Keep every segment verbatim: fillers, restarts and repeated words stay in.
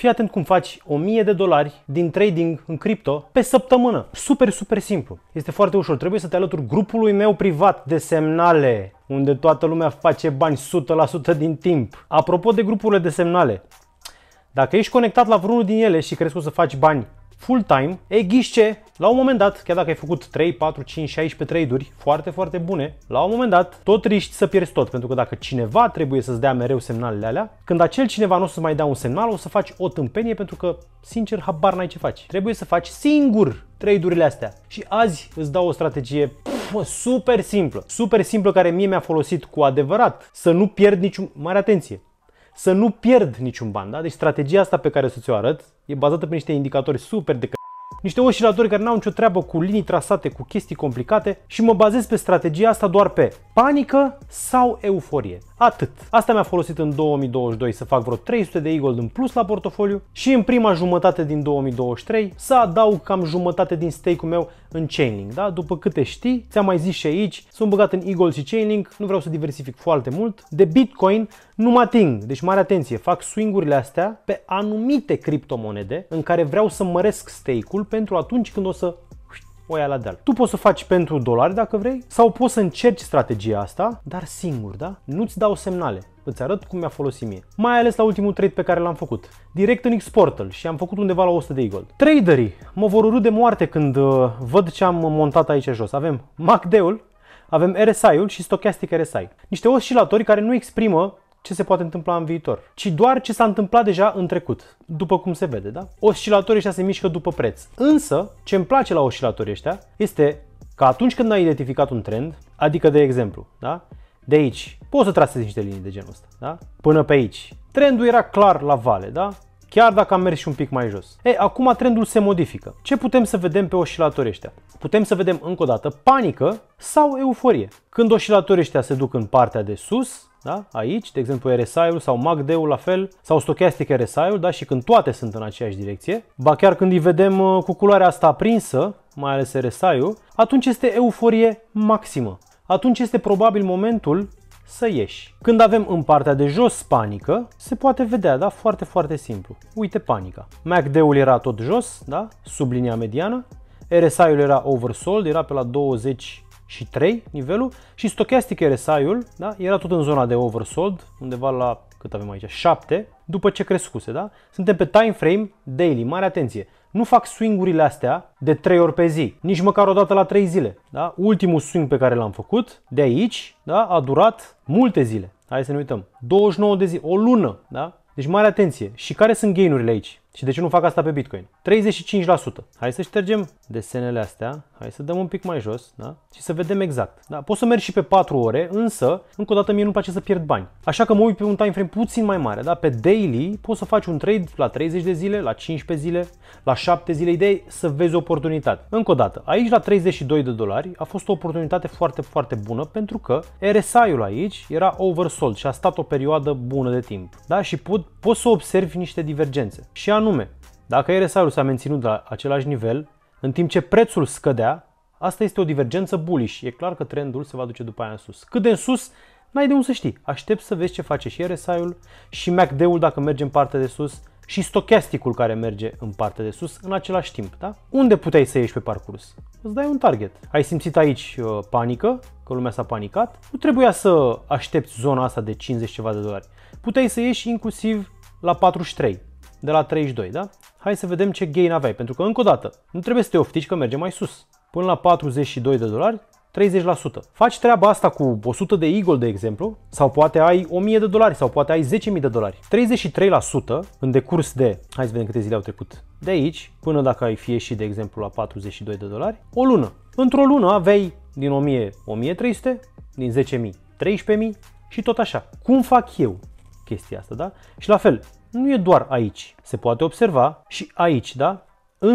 Fii atent cum faci o mie de dolari din trading în cripto pe săptămână. Super, super simplu. Este foarte ușor. Trebuie să te alături grupului meu privat de semnale, unde toată lumea face bani o sută la sută din timp. Apropo de grupurile de semnale, dacă ești conectat la vreunul din ele și crezi că o să faci bani full-time, e ghiși ce? La un moment dat, chiar dacă ai făcut trei, patru, cinci, șaisprezece trade-uri foarte, foarte bune, la un moment dat tot riști să pierzi tot, pentru că dacă cineva trebuie să-ți dea mereu semnalele alea, când acel cineva nu o să mai dea un semnal, o să faci o tâmpenie, pentru că, sincer, habar n-ai ce faci. Trebuie să faci singur trade-urile astea. Și azi îți dau o strategie pf, super simplă, super simplă, care mie mi-a folosit cu adevărat să nu pierd niciun... Mare atenție! Să nu pierd niciun ban, da? Deci strategia asta pe care o să ți-o arăt e bazată pe niște indicatori super de c***, niște oscilatori care n-au nicio treabă cu linii trasate, cu chestii complicate, și mă bazez pe strategia asta doar pe panică sau euforie. Atât. Asta mi-a folosit în două mii douăzeci și doi să fac vreo trei sute de e-gold în plus la portofoliu și în prima jumătate din două mii douăzeci și trei să adaug cam jumătate din stake-ul meu în Chainlink, da? După câte știi, ți-am mai zis și aici, sunt băgat în e-gold și Chainlink, nu vreau să diversific foarte mult. De Bitcoin nu mă ating, deci mare atenție, fac swing-urile astea pe anumite criptomonede în care vreau să măresc stake-ul pentru atunci când o să o ia la deal. Tu poți să faci pentru dolari dacă vrei, sau poți să încerci strategia asta, dar singur, da? Nu-ți dau semnale. Îți arăt cum mi-a folosit mie. Mai ales la ultimul trade pe care l-am făcut. Direct în X-Portal și am făcut undeva la o sută de e-gold. Traderii mă vor urâ de moarte când uh, văd ce am montat aici jos. Avem M A C D-ul, avem R S I-ul și Stochastic R S I. Niște oscilatori care nu exprimă ce se poate întâmpla în viitor, ci doar ce s-a întâmplat deja în trecut, după cum se vede, da? Oscilatorii ăștia se mișcă după preț. Însă, ce îmi place la oscilatorii ăștia este că atunci când ai identificat un trend, adică de exemplu, da? De aici, poți să trasezi niște linii de genul ăsta, da? Până pe aici. Trendul era clar la vale, da? Chiar dacă am mers și un pic mai jos. E, acum trendul se modifică. Ce putem să vedem pe oscilatorii ăștia? Putem să vedem încă o dată panică sau euforie. Când oscilatorii ăștia se duc în partea de sus, da? Aici, de exemplu R S I-ul sau M A C D-ul la fel, sau Stochastic R S I-ul, da? Și când toate sunt în aceeași direcție, ba chiar când îi vedem cu culoarea asta aprinsă, mai ales R S I-ul, atunci este euforie maximă. Atunci este probabil momentul să ieși. Când avem în partea de jos panică, se poate vedea, da? Foarte, foarte simplu. Uite panica. M A C D-ul era tot jos, da? Sub linia mediană. R S I-ul era oversold, era pe la douăzeci și trei nivelul, și Stochastic R S I-ul, da? Era tot în zona de oversold, undeva la, cât avem aici, șapte, după ce crescuse, da? Suntem pe time frame daily, mare atenție. Nu fac swing-urile astea de trei ori pe zi, nici măcar o dată la trei zile, da? Ultimul swing pe care l-am făcut de aici, da? A durat multe zile. Hai să ne uităm. douăzeci și nouă de zi, o lună, da? Deci mare atenție. Și care sunt gain-urile aici? Și de ce nu fac asta pe Bitcoin? treizeci și cinci la sută. Hai să ștergem desenele astea. Hai să dăm un pic mai jos, da? Și să vedem exact. Da? Pot să merg și pe patru ore, însă, încă o dată, mie nu-mi place să pierd bani. Așa că mă uit pe un time frame puțin mai mare, da? Pe daily poți să faci un trade la treizeci de zile, la cincisprezece zile, la șapte zile. Ideea e să vezi oportunitate. Încă o dată, aici la treizeci și doi de dolari a fost o oportunitate foarte, foarte bună, pentru că R S I-ul aici era oversold și a stat o perioadă bună de timp. Da? Și pot, poți să observi niște divergențe. Și anume, dacă R S I-ul s-a menținut la același nivel, în timp ce prețul scădea, asta este o divergență bullish. E clar că trendul se va duce după aia în sus. Cât de în sus, n-ai de unde să știi. Aștept să vezi ce face și R S I-ul și M A C D-ul dacă merge în partea de sus și Stochastic-ul care merge în partea de sus în același timp. Da? Unde puteai să ieși pe parcurs? Îți dai un target. Ai simțit aici uh, panică, că lumea s-a panicat. Nu trebuia să aștepți zona asta de cincizeci ceva de dolari. Puteai să ieși inclusiv la patruzeci și trei. De la treizeci și doi, da? Hai să vedem ce gain aveai, pentru că, încă o dată, nu trebuie să te oftici că merge mai sus. Până la patruzeci și doi de dolari, treizeci la sută. Faci treaba asta cu o sută de e-gold, de exemplu, sau poate ai o mie de dolari, sau poate ai zece mii de dolari. treizeci și trei la sută în decurs de, hai să vedem câte zile au trecut, de aici, până dacă ai fi ieșit, de exemplu, la patruzeci și doi de dolari, o lună. Într-o lună aveai din o mie, o mie trei sute, din zece mii, treisprezece mii și tot așa. Cum fac eu chestia asta, da? Și la fel, nu e doar aici, se poate observa și aici, da? Însă,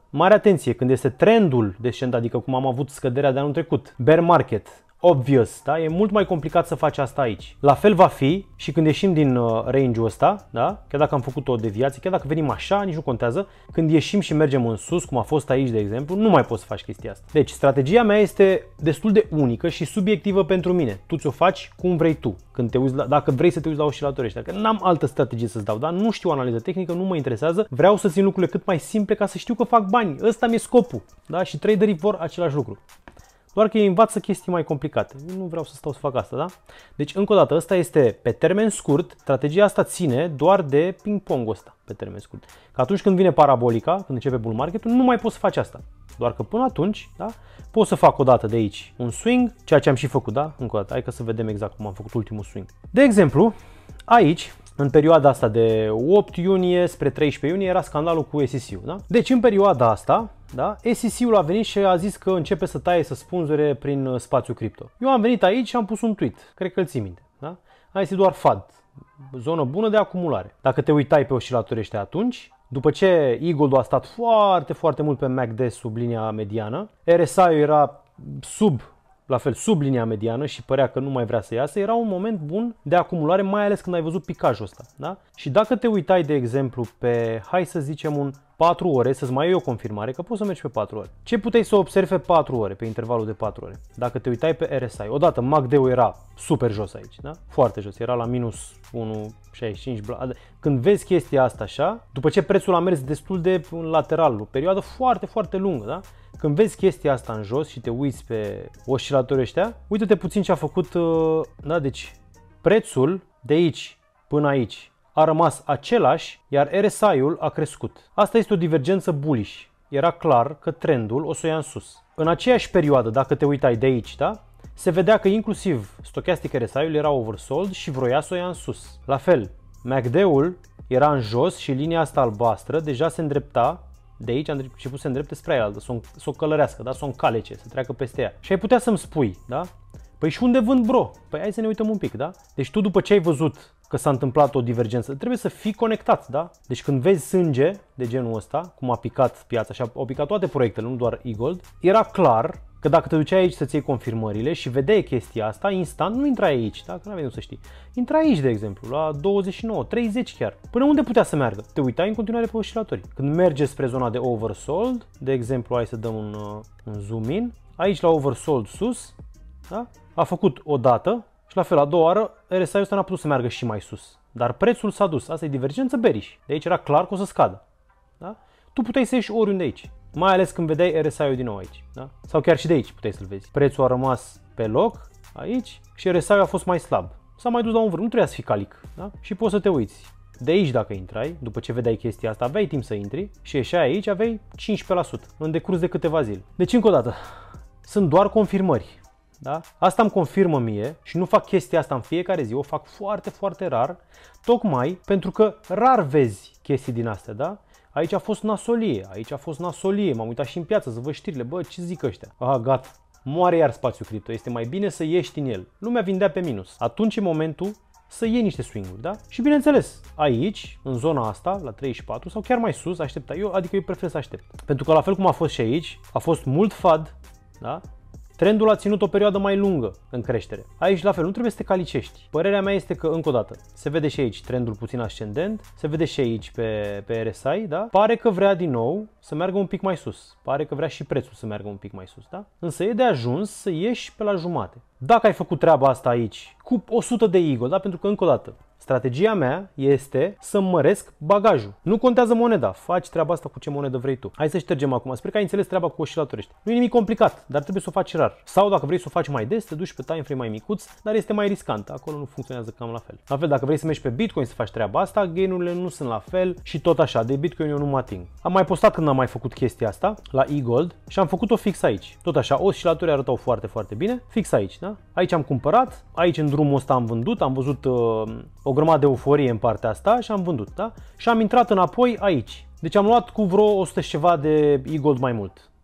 mare atenție, când este trendul descendent, adică cum am avut scăderea de anul trecut, bear market, obvious, da? E mult mai complicat să faci asta aici. La fel va fi și când ieșim din uh, range-ul ăsta, da? Chiar dacă am făcut o deviație, chiar dacă venim așa, nici nu contează, când ieșim și mergem în sus, cum a fost aici, de exemplu, nu mai poți să faci chestia asta. Deci, strategia mea este destul de unică și subiectivă pentru mine. Tu ți-o faci cum vrei tu, când te uiți la, dacă vrei să te uiți la oscilatori ăștia, că n-am altă strategie să-ți dau, da? Nu știu analiză tehnică, nu mă interesează, vreau să țin lucrurile cât mai simple ca să știu că fac bani. Ăsta mi-e scopul, da? Și traderii vor același lucru. Doar că ei învață chestii mai complicate. Eu nu vreau să stau să fac asta, da? Deci, încă o dată, ăsta este pe termen scurt. Strategia asta ține doar de ping-pong-ul ăsta, pe termen scurt. Că atunci când vine parabolica, când începe bull market-ul, nu mai poți să faci asta. Doar că până atunci, da? Pot să fac o dată de aici un swing, ceea ce am și făcut, da? Încă o dată, hai că să vedem exact cum am făcut ultimul swing. De exemplu, aici, în perioada asta de opt iunie spre treisprezece iunie, era scandalul cu S E C-ul, da? Deci, în perioada asta, da, S E C-ul a venit și a zis că începe să taie, să spânzure prin spațiu cripto. Eu am venit aici și am pus un tweet, cred că îl ții minte, da? Este doar F A D, zonă bună de acumulare. Dacă te uitai pe oscilatorii ăștia atunci, după ce E-Gold-ul a stat foarte, foarte mult pe M A C D sub linia mediană, R S I-ul era sub, la fel, sub linia mediană și părea că nu mai vrea să iasă, era un moment bun de acumulare, mai ales când ai văzut picajul ăsta, da? Și dacă te uitai, de exemplu, pe, hai să zicem, un patru ore, să-ți mai iei o confirmare că poți să mergi pe patru ore. Ce puteai să observi pe patru ore, pe intervalul de patru ore? Dacă te uitai pe R S I, odată M A C D-ul era super jos aici, da? Foarte jos, era la minus unu virgulă șaizeci și cinci. Când vezi chestia asta așa, după ce prețul a mers destul de în lateral, o perioadă foarte, foarte lungă, da? Când vezi chestia asta în jos și te uiți pe oscilatorii ăștia, uite-te puțin ce a făcut, da? Deci prețul de aici până aici a rămas același, iar R S I-ul a crescut. Asta este o divergență bullish. Era clar că trendul o să o ia în sus. În aceeași perioadă, dacă te uitai de aici, da? Se vedea că inclusiv stochastic R S I-ul era oversold și vroia să o ia în sus. La fel, M A C D-ul era în jos și linia asta albastră deja se îndrepta, de aici a început să se îndrepte spre aia altă, să o, să o călărească, da? Să o încalece, să treacă peste ea. Și ai putea să-mi spui, da? Păi și unde vând, bro? Păi hai să ne uităm un pic, da? Deci tu, după ce ai văzut că s-a întâmplat o divergență, trebuie să fii conectat, da? Deci când vezi sânge de genul ăsta, cum a picat piața și au picat toate proiectele, nu doar E-Gold, era clar că dacă te duceai aici să-ți iei confirmările și vedeai chestia asta, instant nu intrai aici, da? Că n-aveai unde să știi. Intra aici, de exemplu, la douăzeci și nouă, treizeci chiar. Până unde putea să meargă? Te uitai în continuare pe oscilatori. Când merge spre zona de oversold, de exemplu, hai să dăm un, un zoom in, aici la oversold sus, da? A făcut o dată și la fel, a doua oară, R S I-ul ăsta n-a putut să meargă și mai sus. Dar prețul s-a dus. Asta e divergență bearish. De aici era clar că o să scadă. Da? Tu puteai să ieși oriunde aici. Mai ales când vedeai R S I-ul din nou aici. Da? Sau chiar și de aici puteai să-l vezi. Prețul a rămas pe loc, aici, și R S I-ul a fost mai slab. S-a mai dus la un vârf. Nu trebuia să fii calic. Da? Și poți să te uiți. De aici, dacă intrai, după ce vedeai chestia asta, aveai timp să intri și ieșeai aici, aveai cincisprezece la sută în decurs de câteva zile. Deci, încă o dată, sunt doar confirmări. Da? Asta îmi confirmă mie și nu fac chestia asta în fiecare zi, o fac foarte, foarte rar, tocmai pentru că rar vezi chestii din astea, da? Aici a fost nasolie, aici a fost nasolie, m-am uitat și în piață să văd știrile, bă, ce zic ăștia? Aha, gata, moare iar spațiul cripto, este mai bine să ieși din el. Lumea vindea pe minus. Atunci e momentul să iei niște swing-uri, da? Și bineînțeles, aici, în zona asta, la treizeci și patru sau chiar mai sus, aștepta. Eu, adică eu prefer să aștept. Pentru că la fel cum a fost și aici, a fost mult F A D, da? Trendul a ținut o perioadă mai lungă în creștere. Aici, la fel, nu trebuie să te calicești. Părerea mea este că, încă o dată, se vede și aici trendul puțin ascendent, se vede și aici pe, pe R S I, da? Pare că vrea din nou să meargă un pic mai sus. Pare că vrea și prețul să meargă un pic mai sus, da? Însă e de ajuns să ieși pe la jumate. Dacă ai făcut treaba asta aici cu o sută de E-Gold, da? Pentru că, încă o dată, strategia mea este să măresc bagajul. Nu contează moneda, faci treaba asta cu ce monedă vrei tu. Hai să ștergem acum. Sper că ai înțeles treaba cu oscilatorii ăștia. Nu e nimic complicat, dar trebuie să o faci rar. Sau dacă vrei să o faci mai des, te duci pe time frame mai micuț, dar este mai riscant. Acolo nu funcționează cam la fel. La fel, dacă vrei să mergi pe Bitcoin să faci treaba asta, gain-urile nu sunt la fel și tot așa. De Bitcoin eu nu mă ating. Am mai postat când am mai făcut chestia asta la E-Gold și am făcut-o fix aici. Tot așa, oscilatorii arătau foarte, foarte bine. Fix aici, da? Aici am cumpărat, aici în drumul ăsta am vândut, am văzut uh, o grămadă de euforie în partea asta și am vândut, da? Și am intrat înapoi aici. Deci am luat cu vreo o sută și ceva de E-Gold mai mult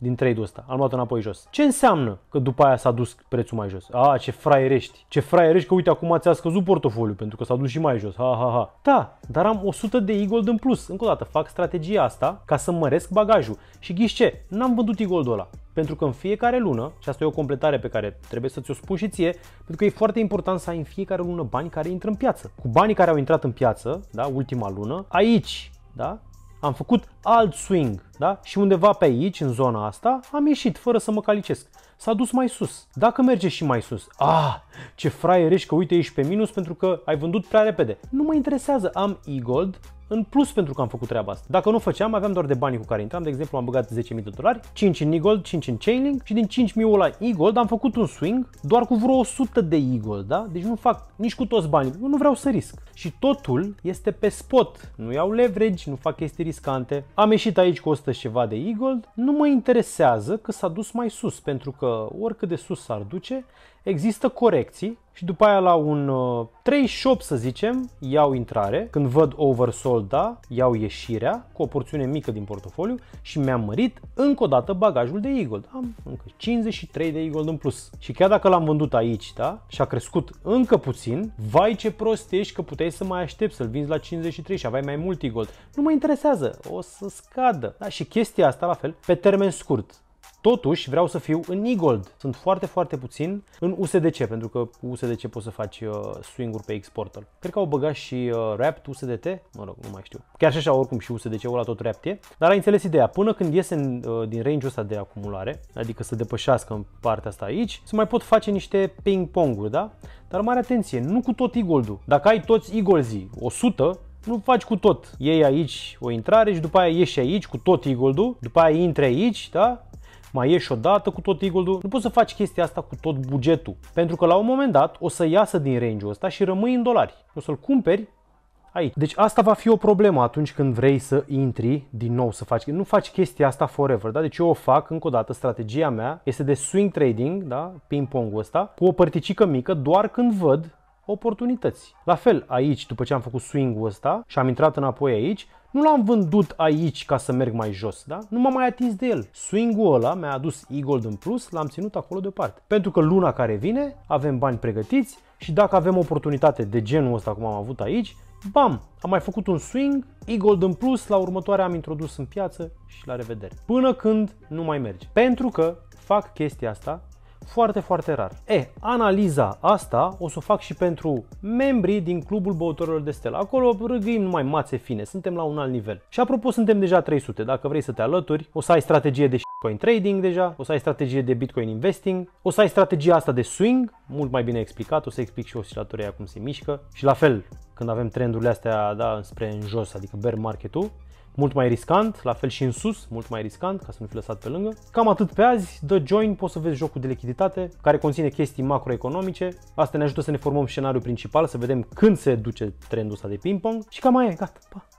din trade-ul ăsta, am luat înapoi jos. Ce înseamnă că după aia s-a dus prețul mai jos? A, ce fraierești, ce fraierești că uite acum ți-a scăzut portofoliu pentru că s-a dus și mai jos. Ha, ha, ha. Da, dar am o sută de e-gold în plus. Încă o dată, fac strategia asta ca să măresc bagajul. Și ghiși ce? N-am vândut e-goldul ăla. Pentru că în fiecare lună, și asta e o completare pe care trebuie să ți-o spun și ție, pentru că e foarte important să ai în fiecare lună bani care intră în piață. Cu banii care au intrat în piață, da, ultima lună, aici, da, am făcut alt swing, da, și undeva pe aici, în zona asta, am ieșit fără să mă calicesc. S-a dus mai sus. Dacă merge și mai sus, ah, ce fraier ești că uite ești pe minus pentru că ai vândut prea repede. Nu mă interesează, am e-gold în plus pentru că am făcut treaba asta. Dacă nu făceam, aveam doar de banii cu care intram. De exemplu, am băgat zece mii de dolari, cinci în e-gold, cinci în Chainlink și din cinci mii la e-gold am făcut un swing doar cu vreo o sută de e-gold, da? Deci nu fac nici cu toți banii, eu nu vreau să risc. Și totul este pe spot, nu iau leverage, nu fac chestii riscante. Am ieșit aici cu o sută și ceva de e-gold, nu mă interesează că s-a dus mai sus, pentru că oricât de sus s-ar duce, există corecții și după aia la un uh, treizeci și opt să zicem, iau intrare, când văd oversold, da, iau ieșirea cu o porțiune mică din portofoliu și mi-am mărit încă o dată bagajul de e-gold. Am încă cincizeci și trei de e-gold în plus. Și chiar dacă l-am vândut aici, da, și a crescut încă puțin, vai ce prost ești că puteai să mai aștepți să-l vinzi la cincizeci și trei și aveai mai mult e-gold. Nu mă interesează, o să scadă. Da, și chestia asta la fel, pe termen scurt. Totuși vreau să fiu în e-gold. Sunt foarte, foarte puțin în U S D C, pentru că cu U S D C poți să faci uh, swing-uri pe exporter. Cred că au băgat și uh, Wrapped U S D T, mă rog, nu mai știu. Chiar și așa, oricum și U S D C-ul ăla tot Wrapped e. Dar ai înțeles ideea, până când iese în, uh, din range-ul ăsta de acumulare, adică să depășească în partea asta aici, se mai pot face niște ping-pong-uri, da? Dar mare atenție, nu cu tot e-gold-ul. Dacă ai toți e-goldzii o sută, nu faci cu tot. Iei aici o intrare și după aia ieși aici cu tot e-gold-ul, după aia intri aici, da? Mai ieși o dată cu tot e-gold-ul. Nu poți să faci chestia asta cu tot bugetul, pentru că la un moment dat o să iasă din range-ul ăsta și rămâi în dolari. O să-l cumperi aici. Deci asta va fi o problemă atunci când vrei să intri din nou să faci. Nu faci chestia asta forever, da? Deci eu o fac încă o dată, strategia mea este de swing trading, da? Ping-pong-ul ăsta, cu o părticică mică doar când văd oportunități. La fel, aici, după ce am făcut swing-ul ăsta și am intrat înapoi aici, nu l-am vândut aici ca să merg mai jos, da? Nu m-am mai atins de el. Swing-ul ăla mi-a adus e-gold în plus, l-am ținut acolo deoparte. Pentru că luna care vine avem bani pregătiți și dacă avem oportunitate de genul ăsta cum am avut aici, bam, am mai făcut un swing, e-gold în plus, la următoarea am introdus în piață și la revedere. Până când nu mai merge. Pentru că fac chestia asta foarte, foarte rar. E, analiza asta o să o fac și pentru membrii din Clubul Băutorilor de Stella. Acolo râgâim numai mațe fine, suntem la un alt nivel. Și apropo, suntem deja trei sute. Dacă vrei să te alături, o să ai strategie de shitcoin trading deja, o să ai strategie de Bitcoin investing, o să ai strategia asta de swing, mult mai bine explicat, o să explic și oscilatoria cum se mișcă. Și la fel, când avem trendurile astea, da, spre în jos, adică bear market-ul, mult mai riscant, la fel și în sus, mult mai riscant, ca să nu fi lăsat pe lângă. Cam atât pe azi, dă join, poți să vezi jocul de lichiditate, care conține chestii macroeconomice. Asta ne ajută să ne formăm scenariul principal, să vedem când se duce trendul ăsta de ping-pong și cam mai e, gata, pa!